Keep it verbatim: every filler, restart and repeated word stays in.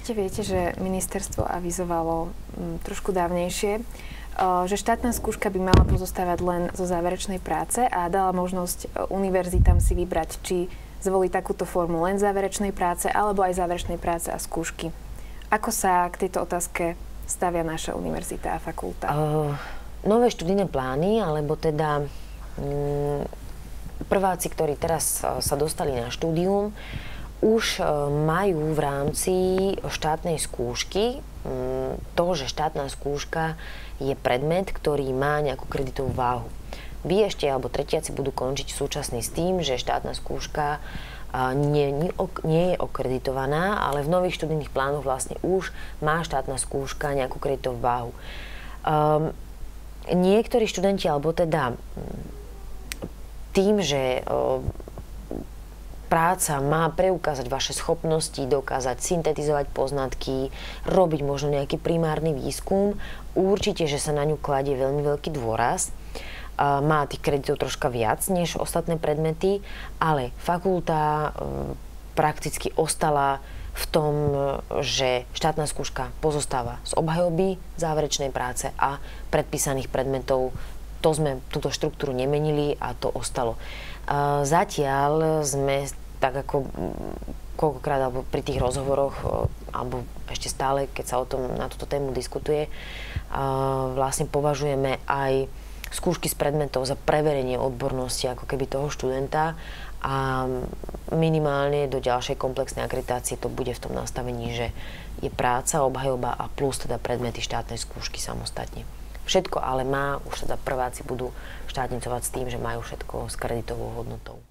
Určite viete, že ministerstvo avizovalo m, trošku dávnejšie, o, že štátna skúška by mala pozostávať len zo záverečnej práce a dala možnosť univerzitám si vybrať, či zvolí takúto formu len záverečnej práce alebo aj záverečnej práce a skúšky. Ako sa k tejto otázke stavia naša univerzita a fakulta? Uh, nové študijné plány, alebo teda um, prváci, ktorí teraz uh, sa dostali na štúdium, už uh, majú v rámci štátnej skúšky um, to, že štátna skúška je predmet, ktorý má nejakú kreditovú váhu. Vy ešte, alebo tretiaci budú končiť súčasný s tým, že štátna skúška uh, nie, nie, nie je okreditovaná, ale v nových študijných plánoch vlastne už má štátna skúška nejakú kreditovú váhu. Um, niektorí študenti, alebo teda tým, že uh, práca má preukázať vaše schopnosti, dokázať syntetizovať poznatky, robiť možno nejaký primárny výskum. Určite, že sa na ňu kladie veľmi veľký dôraz. Má tých kreditov troška viac než ostatné predmety, ale fakulta prakticky ostala v tom, že štátna skúška pozostáva z obhajoby, záverečnej práce a predpísaných predmetov. To sme túto štruktúru nemenili a to ostalo. Zatiaľ sme tak ako koľkokrát alebo pri tých rozhovoroch, alebo ešte stále, keď sa o tom na túto tému diskutuje, vlastne považujeme aj skúšky z predmetov za preverenie odbornosti ako keby toho študenta a minimálne do ďalšej komplexnej akreditácie to bude v tom nastavení, že je práca, obhajoba a plus teda predmety štátnej skúšky samostatne. Všetko ale má, už teda prváci budú štátnicovať s tým, že majú všetko s kreditovou hodnotou.